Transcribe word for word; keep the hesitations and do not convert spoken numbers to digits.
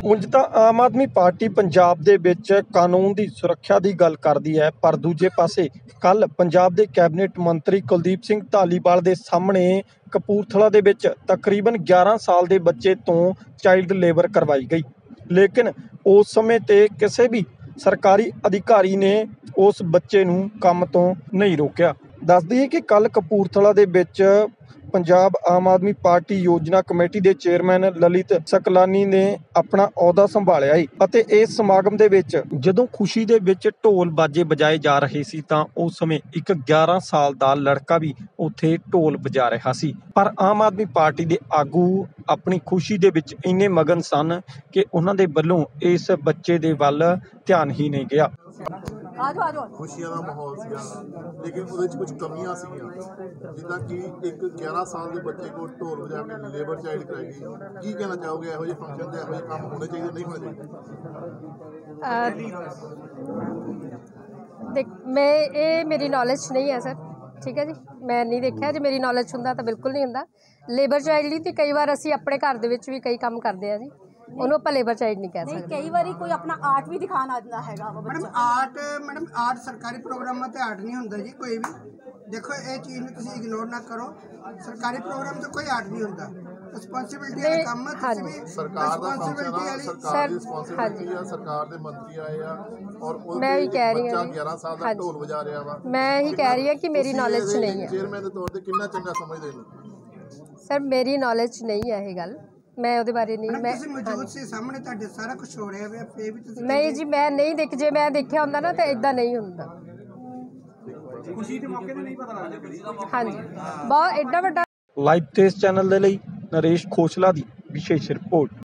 ਉਂਝ ਤਾਂ ਆਮ ਆਦਮੀ ਪਾਰਟੀ ਪੰਜਾਬ ਦੇ ਵਿੱਚ ਕਾਨੂੰਨ ਦੀ ਸੁਰੱਖਿਆ ਦੀ ਗੱਲ ਕਰਦੀ ਹੈ, ਪਰ ਦੂਜੇ ਪਾਸੇ ਕੱਲ੍ਹ ਪੰਜਾਬ ਦੇ ਕੈਬਨਿਟ ਮੰਤਰੀ ਕੁਲਦੀਪ ਸਿੰਘ ਧਾਲੀਵਾਲ ਦੇ ਸਾਹਮਣੇ ਕਪੂਰਥਲਾ ਦੇ ਵਿੱਚ ਤਕਰੀਬਨ ਗਿਆਰਾਂ ਸਾਲ ਦੇ ਬੱਚੇ ਤੋਂ ਚਾਈਲਡ ਲੇਬਰ ਕਰਵਾਈ ਗਈ। ਲੇਕਿਨ ਉਸ ਸਮੇਂ ਤੇ ਕਿਸੇ ਵੀ ਸਰਕਾਰੀ ਅਧਿਕਾਰੀ ਨੇ ਉਸ ਬੱਚੇ ਨੂੰ ਕੰਮ ਤੋਂ ਨਹੀਂ ਰੋਕਿਆ। ਦੱਸ ਦਈਏ ਕਿ ਕੱਲ੍ਹ ਕਪੂਰਥਲਾ ਦੇ ਵਿੱਚ ਪੰਜਾਬ ਆਮ ਆਦਮੀ ਪਾਰਟੀ ਯੋਜਨਾ ਕਮੇਟੀ ਦੇ ਚੇਅਰਮੈਨ ਲਲਿਤ ਸਕਲਾਨੀ ਨੇ ਆਪਣਾ ਅਹੁਦਾ ਸੰਭਾਲਿਆ ਹੈ ਅਤੇ ਇਸ ਸਮਾਗਮ ਦੇ ਵਿੱਚ ਜਦੋਂ ਖੁਸ਼ੀ ਦੇ ਵਿੱਚ ਢੋਲ ਬਾਜੇ ਵਜਾਏ ਜਾ ਰਹੇ ਸੀ ਤਾਂ ਉਸ ਸਮੇਂ ਇੱਕ ਗਿਆਰਾਂ ਸਾਲ ਦਾ ਲੜਕਾ ਵੀ ਉੱਥੇ ਢੋਲ ਵਜਾ ਰਿਹਾ ਸੀ। ਪਰ ਆਮ ਆਦਮੀ ਪਾਰਟੀ ਦੇ ਆਗੂ ਆਪਣੀ ਖੁਸ਼ੀ ਦੇ ਵਿੱਚ ਇੰਨੇ ਮਗਨ ਸਨ ਕਿ ਉਹਨਾਂ ਦੇ ਵੱਲੋਂ ਇਸ ਬੱਚੇ ਦੇ ਵੱਲ ਧਿਆਨ ਹੀ ਨਹੀਂ ਗਿਆ। ਖੁਸ਼ੀਆਂ ਦਾ ਮਾਹੌਲ ਸੀਗਾ, ਲੇਕਿਨ ਉਹਦੇ 'ਚ ਕੁਝ ਕਮੀਆਂ ਸੀਗੀਆਂ, ਜਿੱਦਾਂ ਕਿ ਇੱਕ ਗਿਆਰਾਂ ਸਾਲ ਦੇ ਬੱਚੇ ਕੋਲ ਢੋਲ ਵਜਾ ਕੇ ਲੇਬਰ ਚਾਈਲਡ ਕਰਾਈ ਗਈ। ਕੀ ਕਹਿਣਾ ਚਾਹੋਗੇ, ਇਹੋ ਜਿਹੇ ਫੰਕਸ਼ਨ ਤੇ ਇਹੋ ਜਿਹੇ ਕੰਮ ਹੋਣੇ ਚਾਹੀਦੇ ਨਹੀਂ ਹੋਣੇ ਚਾਹੀਦੇ? ਦੇਖ ਮੈਂ ਇਹ ਮੇਰੀ ਨੌਲੇਜ ਨਹੀਂ ਹੈ ਸਰ, ਠੀਕ ਹੈ ਜੀ, ਮੈਂ ਨਹੀਂ ਦੇਖਿਆ। ਜੇ ਮੇਰੀ ਨੌਲੇਜ ਹੁੰਦਾ ਤਾਂ ਬਿਲਕੁਲ ਨਹੀਂ ਹੁੰਦਾ। ਲੇਬਰ ਚਾਈਲਡ ਦੀ ਤੇ ਕਈ ਵਾਰ ਅਸੀਂ ਆਪਣੇ ਘਰ ਦੇ ਵਿੱਚ ਵੀ ਕਈ ਕੰਮ ਕਰਦੇ ਆ ਜੀ, ਉਹਨੂੰ ਆਪਾਂ ਲੇਬਰ ਚਾਈਲਡ ਨਹੀਂ ਕਹਿ ਸਕਦੇ। ਕਈ ਵਾਰੀ ਕੋਈ ਆਪਣਾ ਆਰਟ ਵੀ ਦਿਖਾਣ ਆਉਂਦਾ ਹੈਗਾ ਮੈਡਮ। ਆਰਟ ਮੈਡਮ ਆਰਟ ਸਰਕਾਰੀ ਪ੍ਰੋਗਰਾਮਾਂ ਤੇ ਆਰਟ ਨਹੀਂ ਹੁੰਦਾ ਜੀ ਕੋਈ ਵੀ। ਦੇਖੋ ਇਹ ਚੀਜ਼ ਨੂੰ ਤੁਸੀਂ ਇਗਨੋਰ ਨਾ ਕਰੋ, ਸਰਕਾਰੀ ਪ੍ਰੋਗਰਾਮ ਤੇ ਕੋਈ ਆਰਟ ਨਹੀਂ ਹੁੰਦਾ। ਰਿਸਪੌਂਸਿਬਿਲਟੀ ਵਾਲਾ ਕੰਮ ਹੈ, ਤੁਸੀਂ ਵੀ ਸਰਕਾਰ ਦਾ ਰਿਸਪੌਂਸਿਬਿਲਟੀ ਵਾਲੀ ਸਰਕਾਰ ਦੀ ਰਿਸਪੌਂਸਿਬਿਲਟੀ ਆ। ਸਰਕਾਰ ਦੇ ਮੰਤਰੀ ਆਏ ਆ ਔਰ ਉਹ ਮੈਂ ਵੀ ਕਹਿ ਰਹੀ ਹਾਂ ਗਿਆਰਾਂ ਸਾਲ ਦਾ ਢੋਲ ਵਜਾ ਰਿਹਾ ਵਾ। ਮੈਂ ਹੀ ਕਹਿ ਰਹੀ ਹਾਂ ਕਿ ਮੇਰੀ ਨੌਲੇਜ 'ਚ ਨਹੀਂ ਹੈ। ਚੇਅਰਮੈਨ ਦੇ ਤੌਰ ਤੇ ਕਿੰਨਾ ਚੰਗਾ ਸਮਝਦੇ ਨੇ ਸਰ, ਮੇਰੀ ਨੌਲੇਜ 'ਚ ਨਹੀਂ ਹੈ ਇਹ ਗੱਲ, ਮੈਂ ਉਹਦੇ ਬਾਰੇ ਨਹੀਂ। ਮੈਂ ਤੁਸੀਂ ਮੌਜੂਦ ਸੀ, ਸਾਹਮਣੇ ਤੁਹਾਡੇ ਸਾਰਾ ਕੁਝ ਹੋ ਰਿਹਾ ਹੈ, ਫੇਰ ਵੀ ਤੁਸੀਂ ਨਹੀਂ ਜੀ, ਮੈਂ ਨਹੀਂ ਦੇਖ, ਜੇ ਮੈਂ ਦੇਖਿਆ ਹੁੰਦਾ ਨਾ ਤਾਂ ਇਦਾਂ ਨਹੀਂ ਹੁੰਦਾ। ਖੁਸ਼ੀ ਦੇ ਮੌਕੇ ਤੇ ਨਹੀਂ ਪਤਾ ਲੱਗਦਾ। ਹਾਂਜੀ, ਬਹੁਤ ਐਡਾ ਵੱਡਾ ਲਾਈਵ ਤੇਜ਼ ਚੈਨਲ ਦੇ ਲਈ ਨਰੇਸ਼ ਖੋਸਲਾ ਦੀ ਵਿਸ਼ੇਸ਼ ਰਿਪੋਰਟ।